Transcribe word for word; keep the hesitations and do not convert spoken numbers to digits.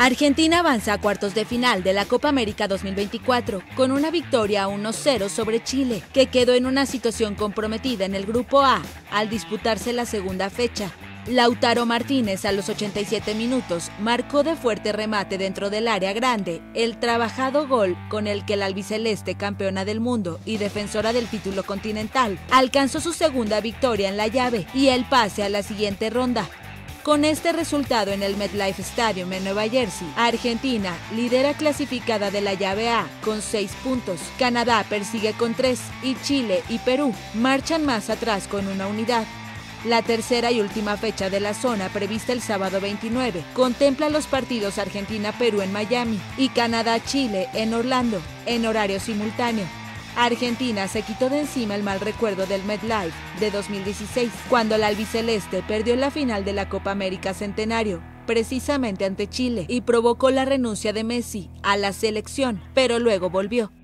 Argentina avanza a cuartos de final de la Copa América dos mil veinticuatro con una victoria uno cero sobre Chile, que quedó en una situación comprometida en el Grupo A al disputarse la segunda fecha. Lautaro Martínez a los ochenta y siete minutos marcó de fuerte remate dentro del área grande el trabajado gol con el que la albiceleste, campeona del mundo y defensora del título continental, alcanzó su segunda victoria en la llave y el pase a la siguiente ronda. Con este resultado en el MetLife Stadium en Nueva Jersey, Argentina lidera clasificada de la llave A con seis puntos, Canadá persigue con tres y Chile y Perú marchan más atrás con una unidad. La tercera y última fecha de la zona, prevista el sábado veintinueve, contempla los partidos Argentina-Perú en Miami y Canadá-Chile en Orlando, en horario simultáneo. Argentina se quitó de encima el mal recuerdo del MetLife de dos mil dieciséis, cuando la albiceleste perdió la final de la Copa América Centenario, precisamente ante Chile, y provocó la renuncia de Messi a la selección, pero luego volvió.